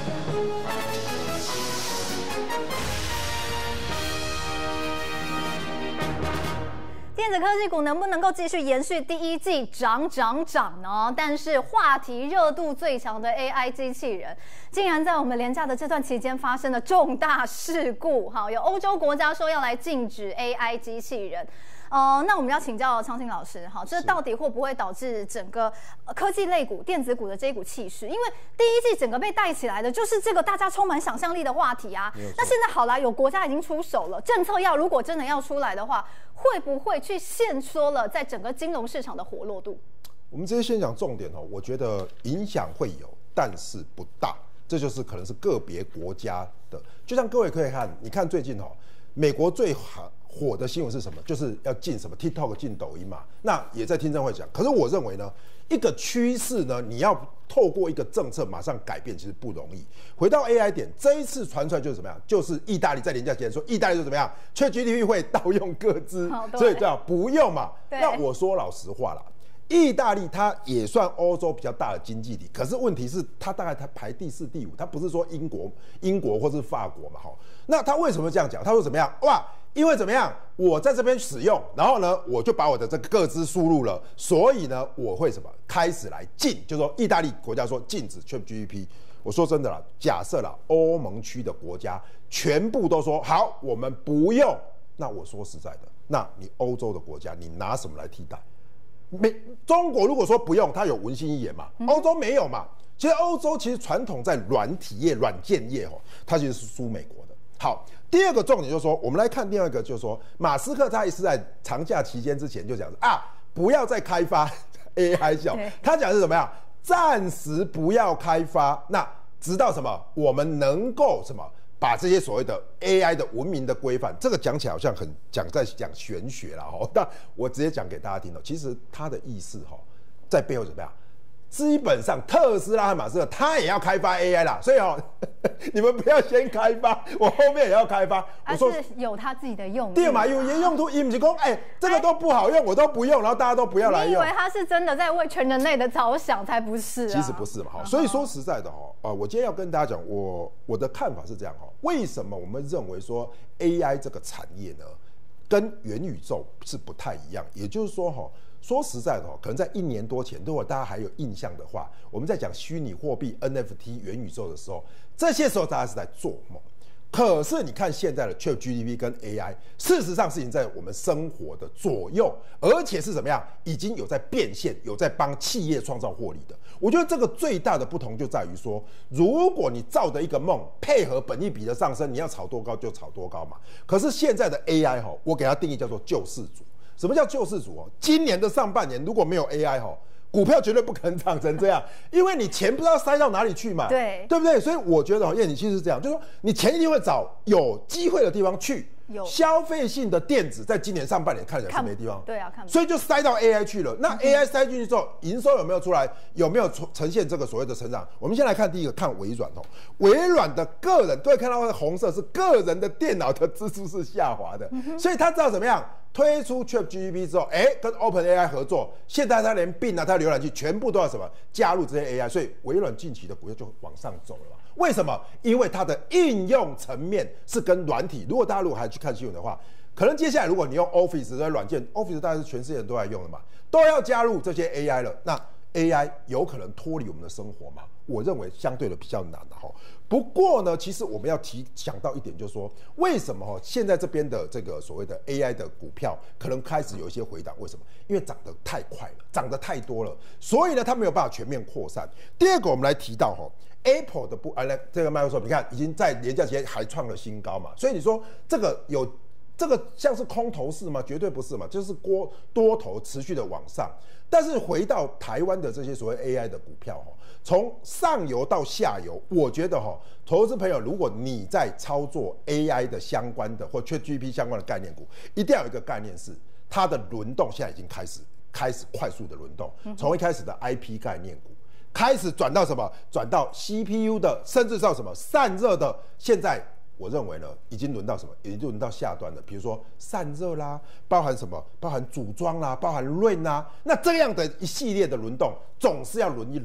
电子科技股能不能够继续延续第一季涨呢？但是话题热度最强的 AI 机器人，竟然在我们连假的这段期间发生了重大事故。好，有欧洲国家说要来禁止 AI 机器人。那我们要请教昌兴老师，好，这到底会不会导致整个科技类股、电子股的这一股气势？因为第一季整个被带起来的就是这个大家充满想象力的话题啊。那现在好啦，有国家已经出手了，政策如果真的要出来的话，会不会去限缩了在整个金融市场的活络度？ 我们直接先讲重点哦，我觉得影响会有，但是不大，这就是可能是个别国家的。就像各位可以看，你看最近美国最火的新闻是什么？就是要禁什么 TikTok 禁抖音嘛。那也在听证会讲。可是我认为呢，一个趋势呢，你要透过一个政策马上改变，其实不容易。回到 AI 点，这一次传出来就是怎么样？就是意大利在连假前说，意大利就怎么样，ChatGPT 会盗用个资，所以这样不用嘛。那我说老实话啦。意大利它也算欧洲比较大的经济体，可是问题是它大概它排第4、第5，它不是说英国或是法国嘛，那他为什么这样讲？他说怎么样？哇，因为怎么样？我在这边使用，然后呢，我就把我的这个个资输入了，所以呢，我会什么？开始来禁，就是说意大利国家说禁止 ChatGPT。我说真的啦，假设啦，欧盟区的国家全部都说好，我们不用，那我说实在的，那你欧洲的国家，你拿什么来替代？中国如果说不用，它有文心一言嘛，欧洲没有嘛。其实欧洲其实传统在软体业、软件业它其实是输美国的。好，第二个重点就是说，我们来看第二个，就是说，马斯克他也是在长假期间之前就讲不要再开发 AI 小，他讲是怎么样？暂时不要开发，那直到什么？我们能够什么？把这些所谓的 AI 的文明的规范，这个讲起来好像很在讲玄学啦但我直接讲给大家听了，其实他的意思在背后怎么样？基本上特斯拉和马斯克他也要开发 AI 啦，所以你们不要先开发，我后面也要开发。我说是有他自己的用途， 对嘛？有用途，不是说这个都不好用，我都不用，然后大家都不要来用。 你以为他是真的在为全人类的着想，才不是其实不是嘛所以说实在的我今天要跟大家讲，我的看法是这样为什么我们认为说 AI 这个产业呢，跟元宇宙是不太一样？也就是说说实在的可能在1年多前，如果大家还有印象的话，我们在讲虚拟货币 NFT 元宇宙的时候，这些时候大家是在做梦。可是你看现在的 ChatGPT 跟 AI， 事实上是已经在我们生活的左右，而且是怎么样，已经有在变现，有在帮企业创造获利的。我觉得这个最大的不同就在于说，如果你照着一个梦，配合本益比的上升，你要炒多高就炒多高嘛。可是现在的 AI 我给它定义叫做救世主。什么叫救世主今年的上半年如果没有 AI 股票绝对不可能涨成这样，因为你钱不知道塞到哪里去嘛，对不对？所以我觉得叶你其实是这样，就是说你钱一定会找有机会的地方去。消费性的电子在今年上半年看起来是没地方， 对啊， 所以就塞到 AI 去了。那 AI 塞进去之后，营收有没有出来？有没有呈现这个所谓的成长？我们先来看第一个，看微软微软的个人，各位看到的红色是个人的电脑的支出是下滑的，所以他知道怎么样推出 ChatGPT 之后，跟 OpenAI 合作，现在他连Bing他浏览器全部都要什么加入这些 AI， 所以微软近期的股价就往上走了。为什么？因为它的应用层面是跟软体。如果大家还去看新闻的话，可能接下来如果你用 Office 这些软件 ，Office 大概是全世界人都在用的嘛，都要加入这些 AI 了。那 AI 有可能脱离我们的生活吗？我认为相对的比较难不过呢，其实我们要想到一点，就是说，为什么现在这边的这个所谓的 AI 的股票可能开始有一些回档？为什么？因为涨得太快了，涨得太多了，所以呢，它没有办法全面扩散。第二个，我们来提到Apple 的这个Microsoft， 你看已经在年假期间还创了新高嘛，所以你说这个像是空头市吗？绝对不是嘛，就是多头持续的往上。但是回到台湾的这些所谓 AI 的股票从上游到下游，我觉得投资朋友，如果你在操作 AI 的相关的或 ChatGPT 相关的概念股，一定要有一个概念是它的轮动现在已经开始快速的轮动，从一开始的 IP 概念股。开始转到什么？转到 CPU 的，甚至到什么散热的。现在我认为呢，已经轮到什么？已经轮到下端了。比如说散热啦，包含什么？包含组装啦，包含 RAM 啦。那这样的一系列的轮动，总是要轮一轮嘛。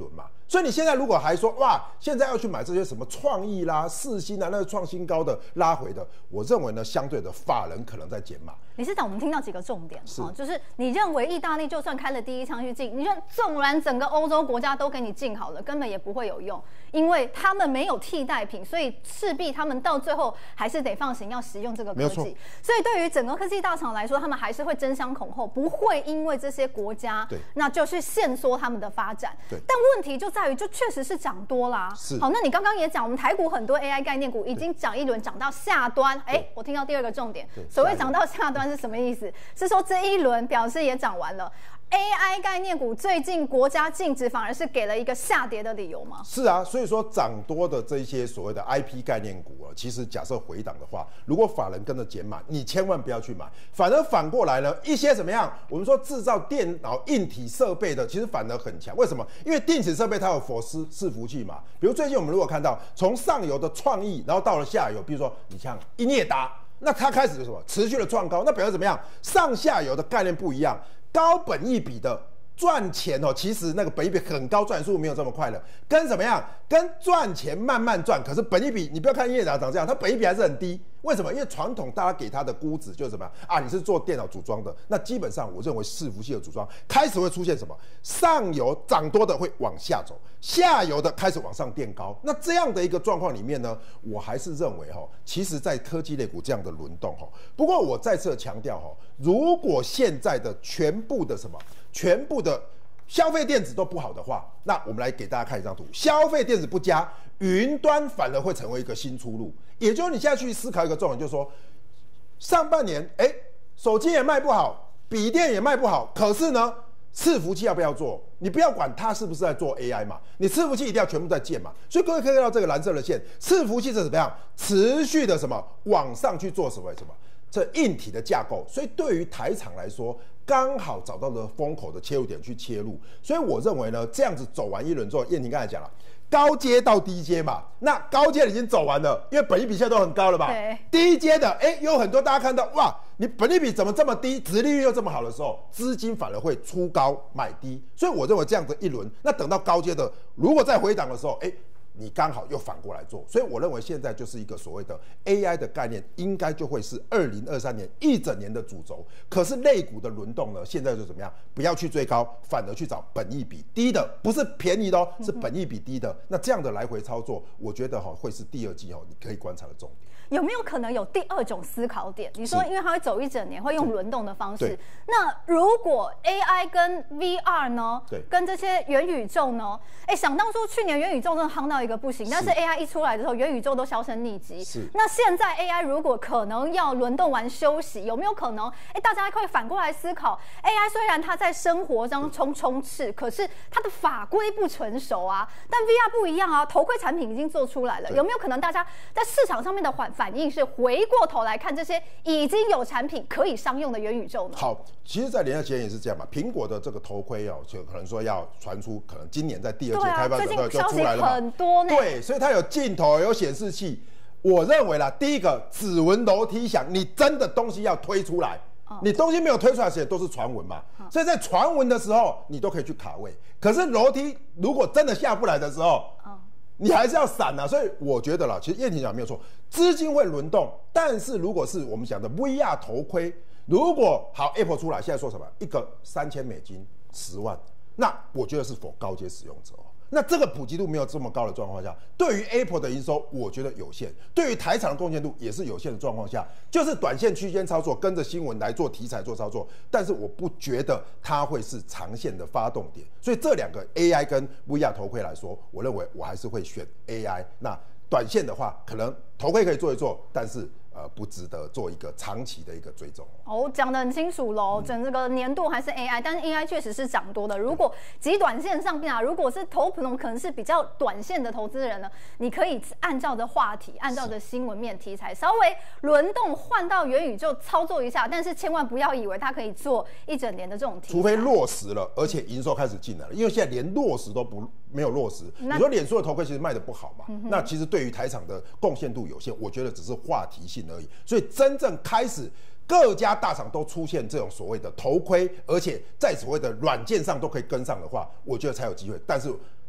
所以你现在如果还说哇，现在要去买这些什么创意啦、世新啊，那个创新高的拉回的，我认为呢，相对的法人可能在减码。 理事长，我们听到几个重点就是你认为意大利就算开了第一枪去禁，你说纵然整个欧洲国家都给你禁好了，根本也不会有用，因为他们没有替代品，所以势必他们到最后还是得放行要使用这个科技。所以对于整个科技大厂来说，他们还是会争相恐后，不会因为这些国家那就去限缩他们的发展。但问题就在于，就确实是涨多啦。好，那你刚刚也讲，我们台股很多 AI 概念股已经涨一轮，涨到下端。我听到第二个重点，所谓涨到下端是什么意思？是说这一轮表示也涨完了。AI 概念股最近国家禁止，反而是给了一个下跌的理由吗？ 是啊，所以说涨多的这些所谓的 IP 概念股啊，其实假设回档的话，如果法人跟着减码，你千万不要去买。反而反过来呢，一些怎么样？我们说制造电脑硬体设备的，其实反而很强。为什么？因为电子设备它有伺服器嘛。比如最近我们如果看到从上游的创意，然后到了下游，比如说你像英业达，那它开始什么持续的创高，那表示怎么样？上下游的概念不一样。高本益比的赚钱哦，其实那个本益比很高，赚速没有这么快了。跟怎么样？跟赚钱慢慢赚，可是本益比你不要看英业达长这样，它本益比还是很低。为什么？因为传统大家给它的估值就是什么啊？你是做电脑组装的，那基本上我认为伺服器的组装开始会出现什么？上游涨多的会往下走，下游的开始往上垫高。那这样的一个状况里面呢，我还是认为其实在科技类股这样的轮动不过我再次强调如果现在的全部的消费电子都不好的话，那我们来给大家看一张图，消费电子不佳，云端反而会成为一个新出路。也就是你现在去思考一个重点，就是说上半年手机也卖不好，笔电也卖不好，可是呢伺服器要不要做？你不要管它是不是在做 AI 嘛，你伺服器一定要全部在建嘛。所以各位可以看到这个蓝色的线，伺服器是怎么样持续的往上去做什么这硬体的架构。所以对于台厂来说，刚好找到了风口的切入点去切入。所以我认为呢，这样子走完一轮之后，燕婷刚才讲了，高阶到低阶嘛，那高阶已经走完了，因为本益比现在都很高了吧？低阶的有很多大家看到哇，你本益比怎么这么低，殖利率又这么好的时候，资金反而会出高买低。所以我认为这样子一轮，那等到高阶的如果再回档的时候，你刚好又反过来做。所以我认为现在就是一个所谓的 AI 的概念，应该就会是2023年一整年的主轴。可是类股的轮动呢，现在就怎么样？不要去追高，反而去找本益比低的，不是便宜的是本益比低的。那这样的来回操作，我觉得会是第二季你可以观察的重点。 有没有可能有第二种思考点？你说，因为它会走一整年，会用轮动的方式。那如果 AI 跟 VR 呢？跟这些元宇宙呢？想当初去年元宇宙真的夯到一个不行，但是 AI 一出来的时候，元宇宙都销声匿迹。那现在 AI 如果可能要轮动完休息，有没有可能？大家可以反过来思考 ，AI 虽然它在生活当中充斥，可是它的法规不成熟啊。但 VR 不一样啊，头盔产品已经做出来了，有没有可能大家在市场上面的反应是回过头来看这些已经有产品可以商用的元宇宙呢？ 好，其实，在联合前也是这样嘛。苹果的这个头盔就可能说要传出，可能今年在第二季开发者就出来了嘛。 很多呢。 对，所以它有镜头，有显示器。我认为啦，第一个指纹楼梯响，你真的东西要推出来。你东西没有推出来时，都是传闻嘛。所以在传闻的时候，你都可以去卡位。可是楼梯如果真的下不来的时候，你还是要闪啊。所以我觉得啦，其实燕婷讲没有错，资金会轮动。但是如果是我们讲的 VR 头盔，如果好 Apple 出来，现在说什么一个$3000 10万，那我觉得是否高阶使用者那这个普及度没有这么高的状况下，对于 Apple 的营收，我觉得有限；对于台厂的贡献度也是有限的状况下，就是短线区间操作，跟着新闻来做题材做操作。但是我不觉得它会是长线的发动点，所以这两个 AI 跟 VR 头盔来说，我认为我还是会选 AI。那短线的话，可能头盔可以做一做，但是不值得做一个长期的一个追踪。 讲得很清楚喽，整这个年度还是 AI， 但是 AI 确实是涨多的。如果极短线上面如果是可能是比较短线的投资人呢，你可以按照着话题，按照着新闻面题材，稍微轮动换到元宇宙操作一下，但是千万不要以为它可以做一整年的这种题材， 除非落实了，而且营收开始进来了，因为现在连落实都没有落实。你说脸书的头盔其实卖得不好嘛？那其实对于台厂的贡献度有限，我觉得只是话题性而已。所以真正开始各家大厂都出现这种所谓的头盔，而且在所谓的软件上都可以跟上的话，我觉得才有机会。但是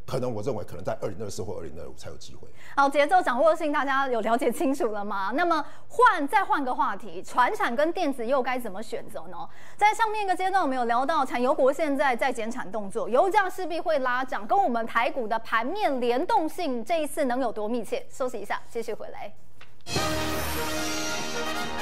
可能我认为可能在2024或2025才有机会。 好，节奏掌握性大家有了解清楚了吗？那么再换个话题，传产跟电子又该怎么选择呢？在上面一个阶段我们有聊到产油国现在在减产动作，油价势必会拉涨，跟我们台股的盘面联动性这一次能有多密切？休息一下，继续回来。